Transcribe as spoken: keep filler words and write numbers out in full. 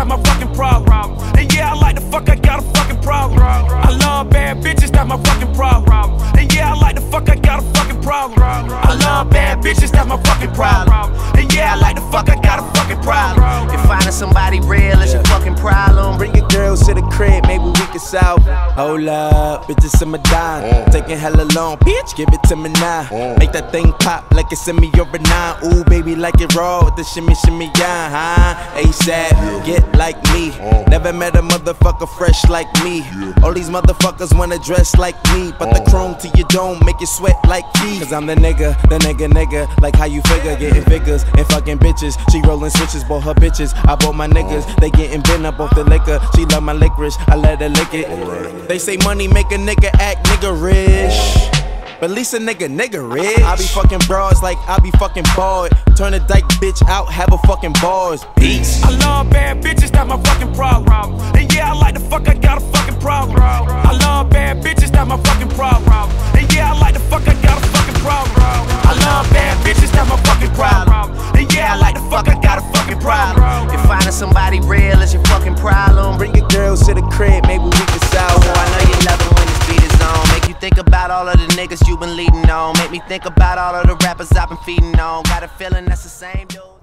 that's my fucking problem. And yeah, I like the fuck, I got a fucking problem. I love bad bitches, that's my fucking problem. And yeah, I like the fuck, I got a fucking problem. I love bad bitches, that's my fucking problem. And yeah, I like the fuck, I got a fucking problem. If finding somebody real is your fucking problem, Bring your girls to the crib, maybe we can solve. Hold up, bitches in my dime. Taking hella long, bitch, give it to me now. Make that thing pop like it's in me or a nine. Ooh, baby, like it raw with the shimmy, shimmy, yeah, huh? ASAP, get like me. Never met a motherfucker fresh like me. All these motherfuckers wanna dress like me, but the chrome to your dome make you sweat like me. Cause I'm the nigga, the nigga, nigga. Like how you figure, getting figures and fucking bitches. She rolling switches, bought her bitches. I bought my niggas, they getting bent up off the liquor. She love my licorice, I let her lick it. They say money make a nigga act niggerish, but at least a nigga nigga rich. I be fucking broads like I be fucking bored. Turn a dyke bitch out, have a fucking bars. Peace. I love bad bitches, that's my fucking problem. And yeah, I like the fuck, I got a fucking problem. I love bad bitches, that's my fucking problem. And yeah, I like the fuck, I got a fucking problem. I love bad bitches, that's my fucking problem. And yeah, I like the fuck, I got a fucking problem. if finding somebody real is your fucking problem, Bring your girls to the crib, maybe we can solve. oh, I know you love it when this beat is on. Make you think about all of the niggas you been leading on. Make me think about all of the rappers I've been feeding on. Got a feeling that's the same dude.